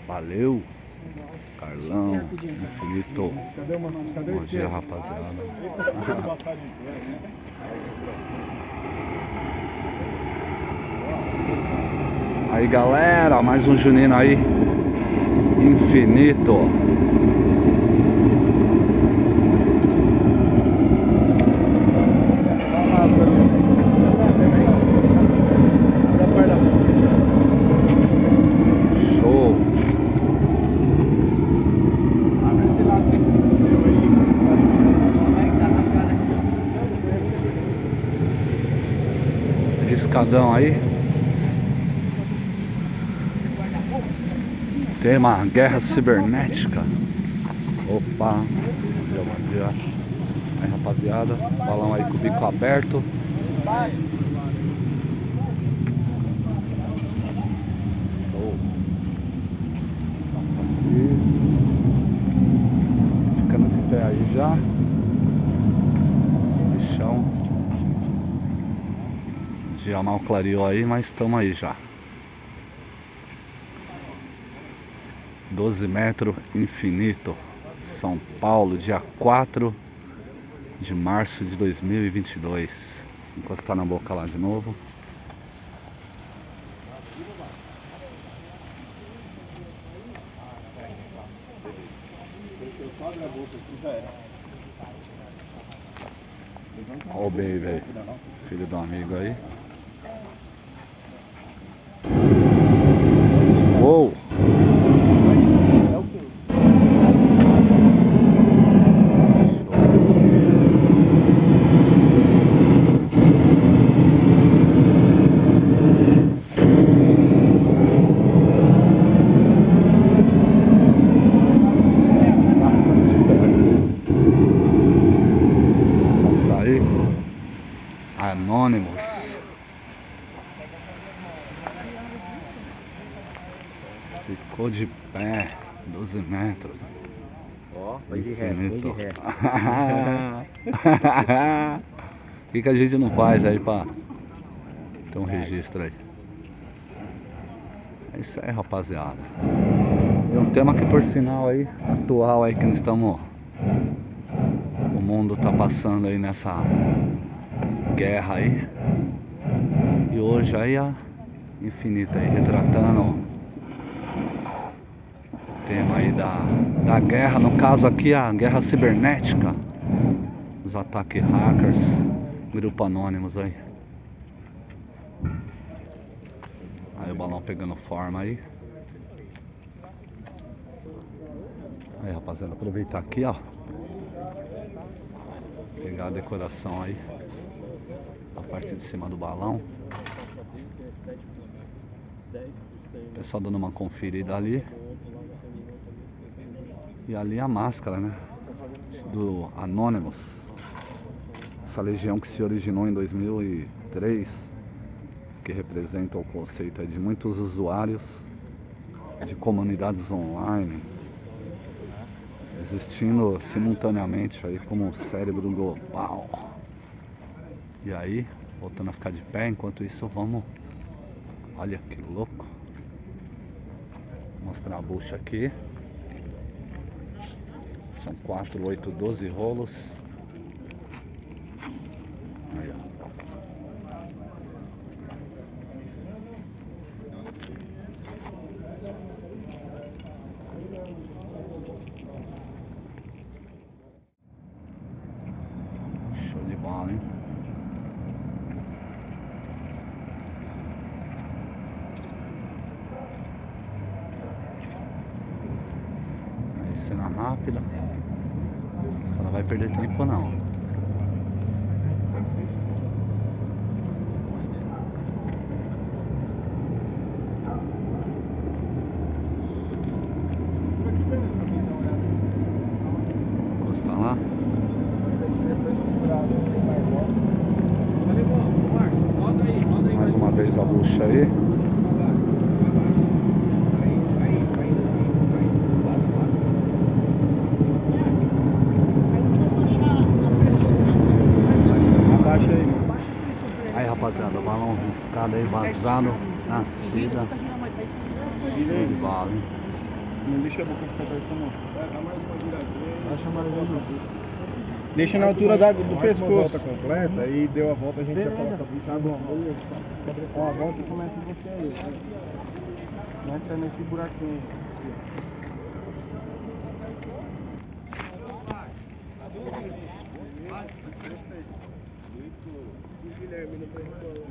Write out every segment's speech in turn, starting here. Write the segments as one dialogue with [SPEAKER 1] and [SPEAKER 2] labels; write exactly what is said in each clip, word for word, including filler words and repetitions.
[SPEAKER 1] Valeu, Carlão, Infinito. Bom dia, rapaziada. Aí, galera, mais um junino aí. Infinito. Show. Escadão aí. Tema guerra cibernética. Opa, bom dia, bom dia. Aí, rapaziada, balão aí com o bico aberto. Show. Passa aqui. Fica nesse pé aí já. Bichão. O dia mal clareou aí, mas estamos aí já. doze metros, Infinito, São Paulo, dia quatro de março de dois mil e vinte e dois. Encostar na boca lá de novo. Olha o baby aí, filho do amigo aí. Uou! Anônimos. Ficou de pé, doze metros.
[SPEAKER 2] Ó, oh, foi de ré, foi de ré.
[SPEAKER 1] O que, que a gente não faz aí pra ter um registro aí? É isso aí, rapaziada. E um tema que, por sinal aí, atual aí que nós estamos, o mundo tá passando aí nessa guerra aí. E hoje aí a Infinita aí retratando o tema aí da, da guerra, no caso aqui a guerra cibernética, os ataques hackers, grupo anônimos aí. Aí o balão pegando forma aí. Aí, rapaziada, aproveitar aqui, ó, pegar a decoração aí, a parte de cima do balão. O pessoal dando uma conferida ali. E ali a máscara, né, do Anonymous, essa legião que se originou em dois mil e três, que representa o conceito de muitos usuários de comunidades online existindo simultaneamente aí como um cérebro global. E aí, voltando a ficar de pé, enquanto isso vamos, olha que louco, vou mostrar a bucha aqui. São quatro, oito, doze rolos. Aí, ó. Show de bola, hein? Aí, cena rápida. Não vai perder tempo não. Encostar lá. Mais uma vez a bucha aí. Aí, rapaziada, balão riscado aí, vazado, nascida. Show de bola, hein?
[SPEAKER 2] Não deixa a boca ficar aberta não. Dá mais uma viradinha. Baixa mais uma. Deixa na altura da, do mais pescoço. Uma volta completa e deu a volta, a gente já coloca. Tá bom. Ó, a volta começa você aí. Começa nesse buraquinho. Guilherme não vai escola.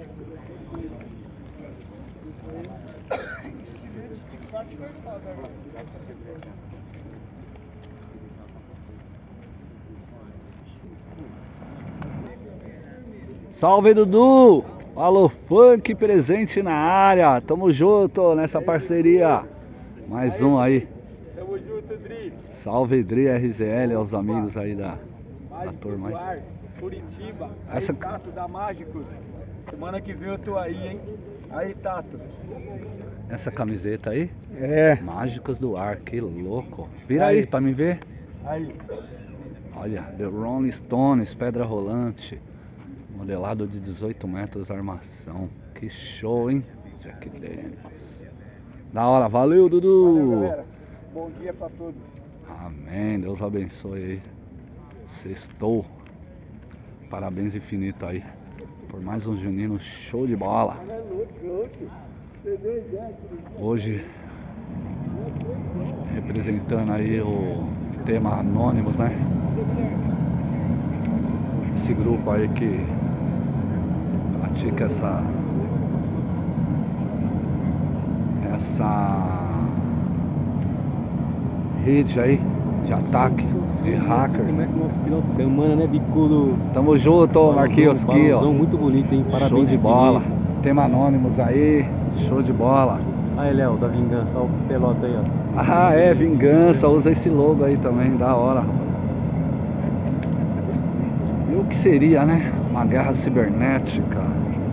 [SPEAKER 1] Salve, Dudu! Alô, Funk presente na área. Tamo junto nessa parceria. Mais um aí.
[SPEAKER 2] Tamo junto, Dri.
[SPEAKER 1] Salve, Dri R Z L, aos amigos aí da, da turma aí.
[SPEAKER 2] Curitiba.
[SPEAKER 1] Essa...
[SPEAKER 2] Aí, Tato da Mágicos. Semana que vem eu tô aí, hein? Aí, Tato.
[SPEAKER 1] Essa camiseta aí?
[SPEAKER 2] É.
[SPEAKER 1] Mágicos do Ar, que louco. Vira aí, aí pra me ver.
[SPEAKER 2] Aí.
[SPEAKER 1] Olha, The Rolling Stones, Pedra Rolante. Modelado de dezoito metros, armação. Que show, hein? Jack Daniels. Da hora, valeu, Dudu!
[SPEAKER 2] Valeu, galera. Bom dia pra todos.
[SPEAKER 1] Amém, Deus abençoe aí. Sextou. Parabéns infinito aí. Por mais um junino show de bola. Hoje, representando aí o tema Anônimos, né? Esse grupo aí que pratica essa essa rede aí de ataque de hackers.
[SPEAKER 2] Começa o nosso final de semana, né, bicudo?
[SPEAKER 1] Tamo junto, Marquinhos, aqui, ó.
[SPEAKER 2] Muito bonito, hein? Parabéns.
[SPEAKER 1] Show de bola. Tema Anônimos aí, show de bola.
[SPEAKER 2] Aí, Léo, da Vingança, olha o pelota aí, ó.
[SPEAKER 1] Ah, é, Vingança, usa esse logo aí também, da hora. E o que seria, né? Uma guerra cibernética.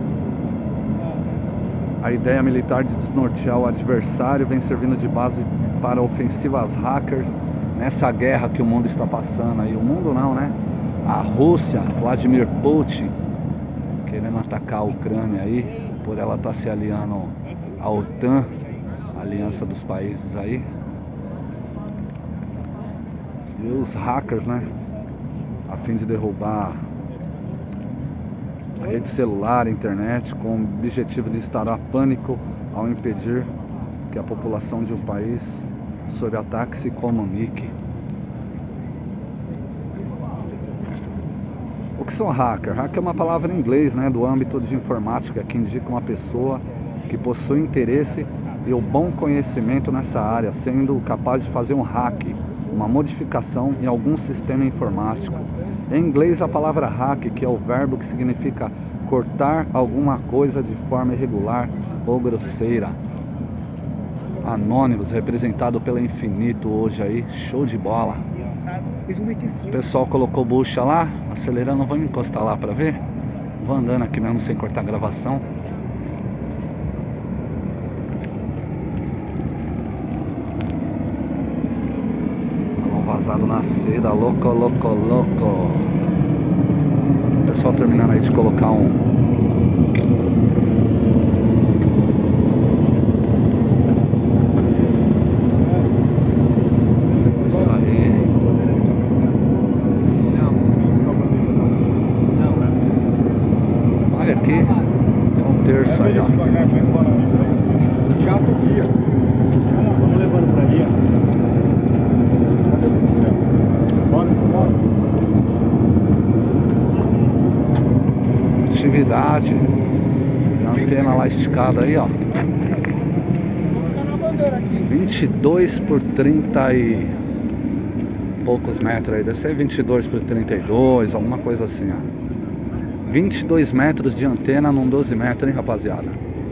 [SPEAKER 1] A ideia militar de desnortear o adversário vem servindo de base para ofensivas hackers nessa guerra que o mundo está passando aí. O mundo não, né? A Rússia, Vladimir Putin, querendo atacar a Ucrânia aí, por ela estar se aliando à OTAN, a aliança dos países aí. E os hackers, né? A fim de derrubar a rede celular, a internet, com o objetivo de instaurar pânico ao impedir que a população de um país sob ataque se comunique. O que são hacker? Hacker é uma palavra em inglês, né, do âmbito de informática, que indica uma pessoa que possui interesse e o bom conhecimento nessa área, sendo capaz de fazer um hack, uma modificação em algum sistema informático. Em inglês, a palavra hack, que é o verbo que significa cortar alguma coisa de forma irregular ou grosseira. Anônimos, representado pela Infinito hoje aí, show de bola. O pessoal colocou bucha lá, acelerando, vamos encostar lá pra ver? Vou andando aqui mesmo sem cortar a gravação. Vazado na seda, louco, louco, louco. O pessoal terminando aí de colocar um isso aí. Olha aqui, tem um terço aí, ó.
[SPEAKER 2] Vamos levando pra ali, ó.
[SPEAKER 1] Atividade, a antena lá esticada aí, ó. vinte e dois por trinta e poucos metros aí, deve ser vinte e dois por trinta e dois, alguma coisa assim, ó. vinte e dois metros de antena num doze metros, hein, rapaziada.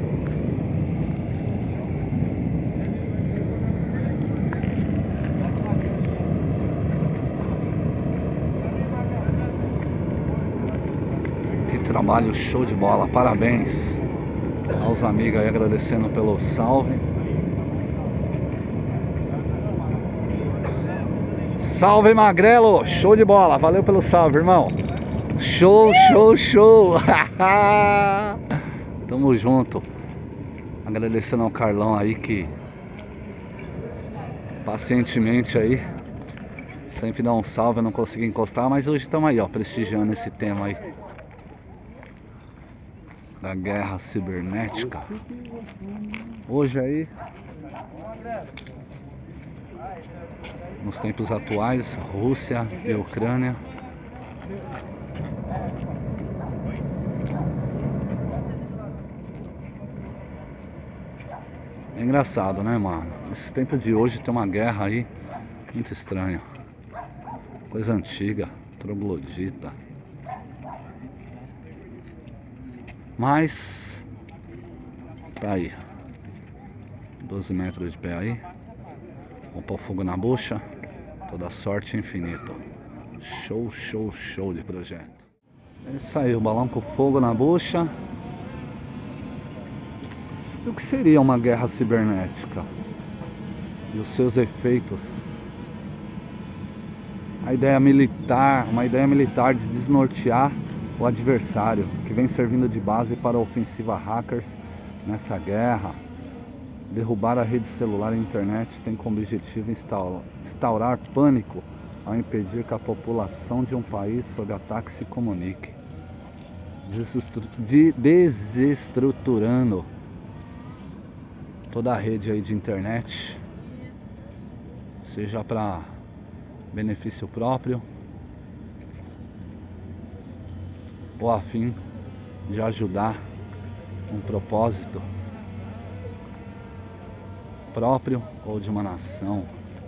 [SPEAKER 1] Trabalho show de bola, parabéns aos amigos aí, agradecendo pelo salve. Salve, Magrelo, show de bola, valeu pelo salve, irmão. Show, show, show. Tamo junto. Agradecendo ao Carlão aí que pacientemente aí. Sempre dá um salve, eu não consegui encostar, mas hoje estamos aí, ó, prestigiando esse tema aí da guerra cibernética. Hoje aí, nos tempos atuais, Rússia e Ucrânia. É engraçado, né, mano? Nesse tempo de hoje tem uma guerra aí muito estranha. Coisa antiga, troglodita. Mas tá aí. doze metros de pé aí. Vamos pôr fogo na bucha. Toda sorte infinita. Show, show, show de projeto. É isso aí, o balão com fogo na bucha. E o que seria uma guerra cibernética? E os seus efeitos? A ideia militar, uma ideia militar de desnortear o adversário, que vem servindo de base para a ofensiva hackers nessa guerra. Derrubar a rede celular e a internet tem como objetivo instaurar pânico ao impedir que a população de um país sob ataque se comunique, desestruturando toda a rede aí de internet, seja para benefício próprio ou a fim de ajudar um propósito próprio ou de uma nação.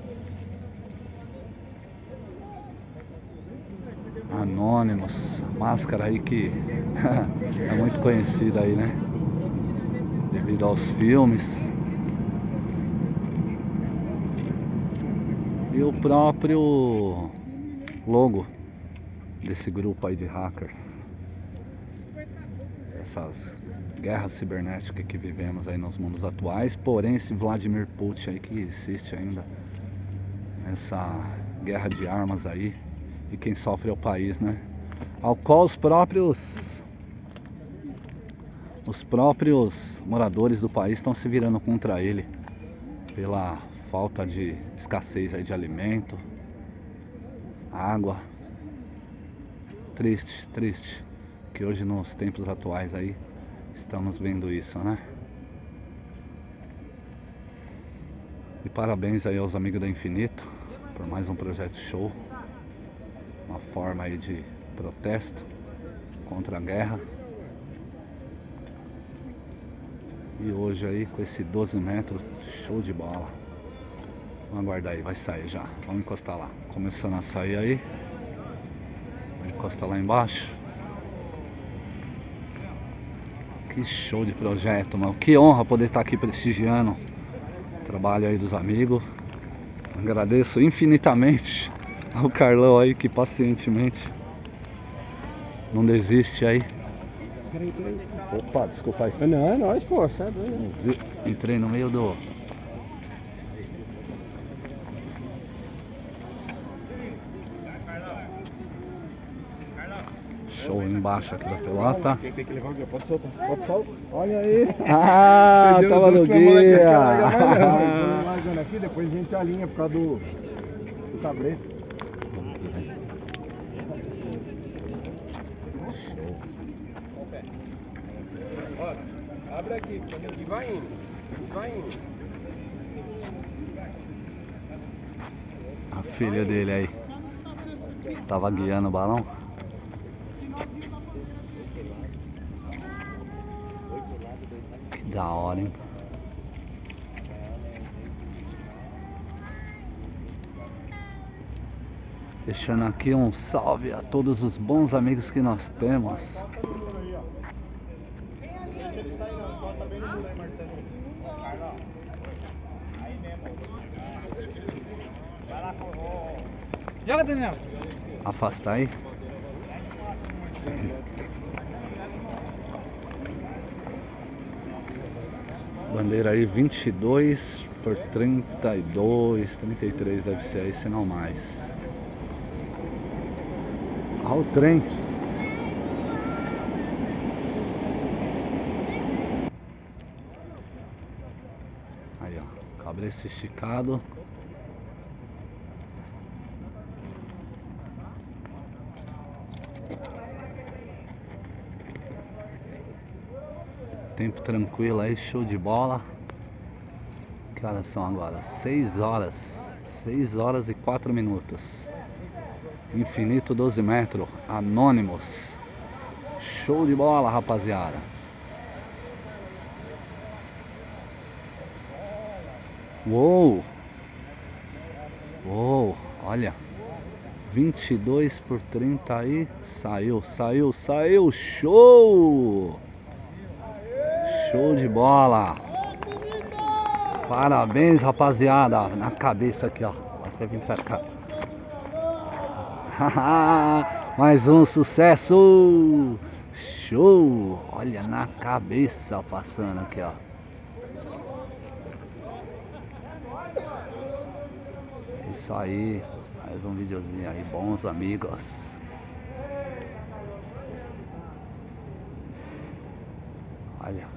[SPEAKER 1] Anônimos, máscara aí que é muito conhecida aí, né? Devido aos filmes. E o próprio logo desse grupo aí de hackers. Essas guerras cibernéticas que vivemos aí nos mundos atuais. Porém, esse Vladimir Putin aí que existe ainda. Essa guerra de armas aí. E quem sofre é o país, né? Ao qual os próprios Os próprios moradores do país estão se virando contra ele. Pela falta de escassez aí de alimento, água. Triste, triste. Que hoje nos tempos atuais aí estamos vendo isso, né? E parabéns aí aos amigos da Infinito por mais um projeto show. Uma forma aí de protesto contra a guerra. E hoje aí com esse doze metros, show de bola. Vamos aguardar aí, vai sair já. Vamos encostar lá. Começando a sair aí. Vamos encostar lá embaixo. Que show de projeto, mano. Que honra poder estar aqui prestigiando o trabalho aí dos amigos. Agradeço infinitamente ao Carlão aí que pacientemente não desiste aí. Opa, desculpa aí.
[SPEAKER 2] Não, é nóis, pô, você é doido.
[SPEAKER 1] Entrei no meio do... Show embaixo aqui da pelota.
[SPEAKER 2] Quem tem que levar o guia? Pode soltar, pode soltar. Olha aí.
[SPEAKER 1] Ah, tava no guia.
[SPEAKER 2] Largando aqui, depois a gente alinha por causa do, do cabresto. Abre aqui, e vai indo, e vai indo.
[SPEAKER 1] A filha dele aí tava guiando o balão. Que da hora, hein? Deixando aqui um salve a todos os bons amigos que nós temos.
[SPEAKER 2] Joga, Daniel.
[SPEAKER 1] Afasta aí. Bandeira aí vinte e dois por trinta e dois, trinta e três deve ser aí, se não mais. Olha o trem. Aí ó, cabresto esticado. Tempo tranquilo aí, show de bola. Que horas são agora? seis horas. seis horas e quatro minutos. Infinito doze metros. Anônimos. Show de bola, rapaziada. Uou! Uou! Olha. vinte e dois por trinta aí. Saiu, saiu, saiu. Show! Show de bola. Parabéns, rapaziada. Na cabeça aqui, ó. Até vir pra cá. Mais um sucesso. Show. Olha, na cabeça passando aqui, ó. Isso aí. Mais um videozinho aí. Bons amigos. Olha.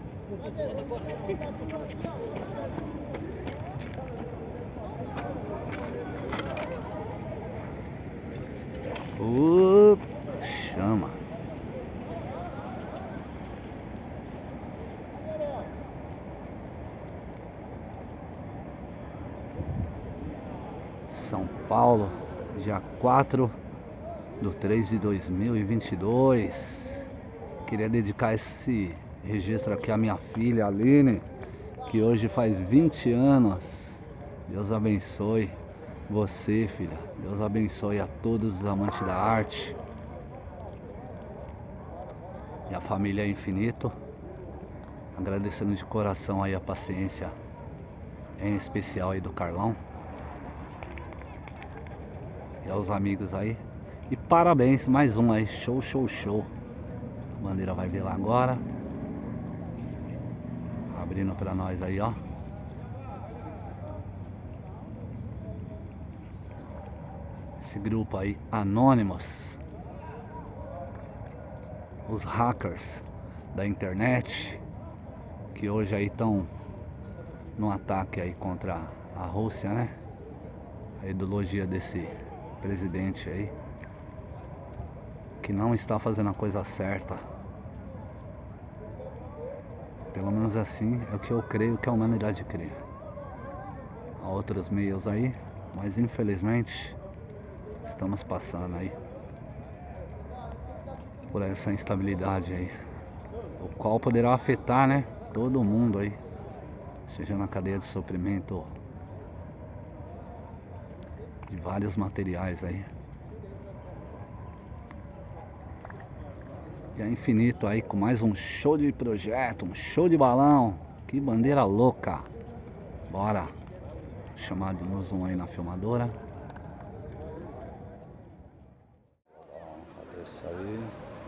[SPEAKER 1] Uh, chama. São Paulo, dia quatro de três de dois mil e vinte e dois. Queria dedicar esse registro aqui à minha filha Aline, que hoje faz vinte anos. Deus abençoe você, filha. Deus abençoe a todos os amantes da arte e a família Infinito. Agradecendo de coração aí a paciência, em especial aí do Carlão e aos amigos aí. E parabéns, mais um aí, show, show, show. A bandeira vai ver lá agora. Abrindo pra nós aí, ó. Esse grupo aí, Anônimos. Os hackers da internet, que hoje aí estão no ataque aí contra a Rússia, né? A ideologia desse presidente aí, que não está fazendo a coisa certa. Pelo menos assim é o que eu creio que a humanidade crê. Há outros meios aí, mas infelizmente estamos passando aí por essa instabilidade aí, o qual poderá afetar, né, todo mundo aí, seja na cadeia de suprimento de vários materiais aí. E a Infinito aí com mais um show de projeto, um show de balão. Que bandeira louca. Bora chamar de um zoom aí na filmadora. Cabeça aí.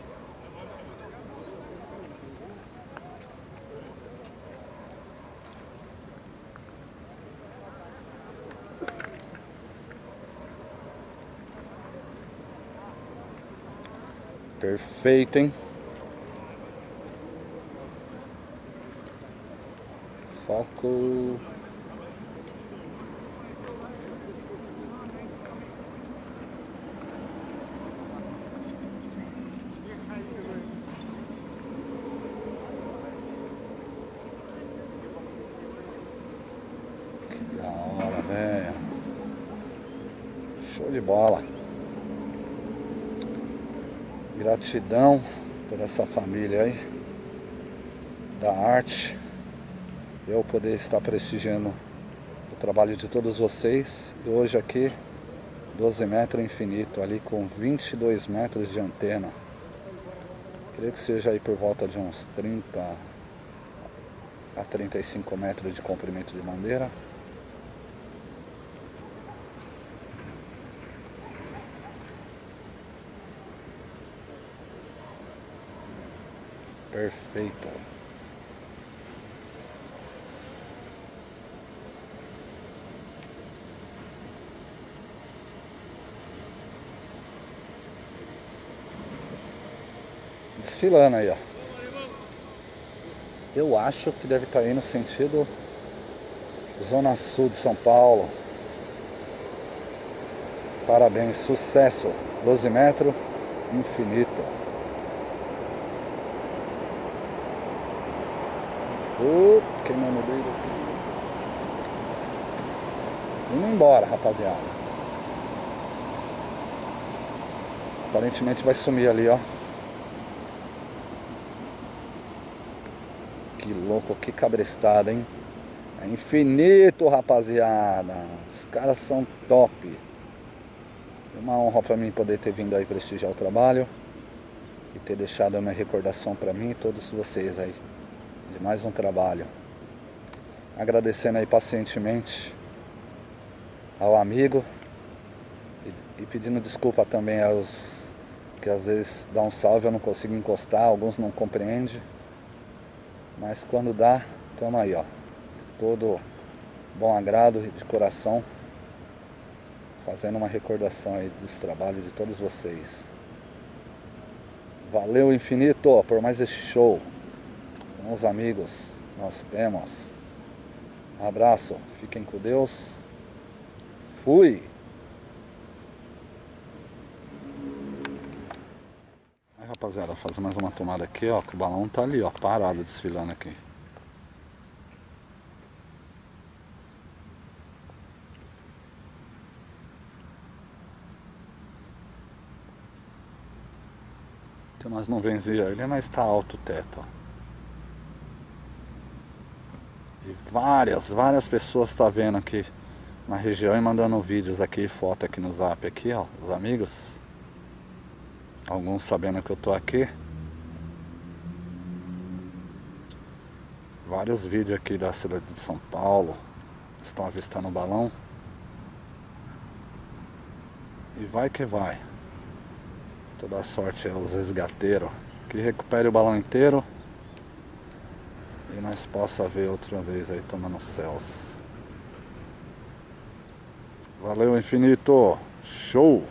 [SPEAKER 1] Perfeito, hein? Foco. Que da hora, velho. Show de bola. Gratidão por essa família aí da arte, eu poder estar prestigiando o trabalho de todos vocês. E hoje aqui doze metros Infinito ali com vinte e dois metros de antena. Creio que seja aí por volta de uns trinta a trinta e cinco metros de comprimento de bandeira. Perfeito. Desfilando aí, ó. Eu acho que deve estar indo no sentido Zona Sul de São Paulo. Parabéns, sucesso. doze metros, Infinito. Indo embora, rapaziada. Aparentemente vai sumir ali, ó. Que louco, que cabrestada, hein? É infinito, rapaziada. Os caras são top. É uma honra pra mim poder ter vindo aí prestigiar o trabalho e ter deixado uma recordação pra mim e todos vocês aí de mais um trabalho. Agradecendo aí pacientemente ao amigo e, e pedindo desculpa também aos que às vezes dá um salve eu não consigo encostar, alguns não compreendem, mas quando dá, tamo aí, ó, todo bom agrado e de coração, fazendo uma recordação aí dos trabalhos de todos vocês. Valeu infinito por mais esse show. Bons amigos, nós temos. Um abraço, fiquem com Deus. Fui! Aí, rapaziada, vou fazer mais uma tomada aqui, ó, que o balão tá ali, ó, parado, desfilando aqui. Tem umas nuvenzinhas ali, mas tá alto o teto, ó. E várias, várias pessoas estão vendo aqui na região e mandando vídeos aqui, foto aqui no zap aqui, ó, os amigos. Alguns sabendo que eu tô aqui. Vários vídeos aqui da cidade de São Paulo estão avistando o balão. E vai que vai. Toda sorte aos resgateiros. Que recupere o balão inteiro. E nós possa ver outra vez aí tomando céus. Valeu infinito. Show.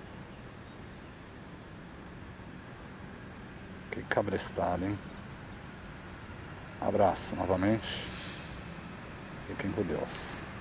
[SPEAKER 1] Que cabrestada, hein? Abraço novamente. Fiquem com Deus.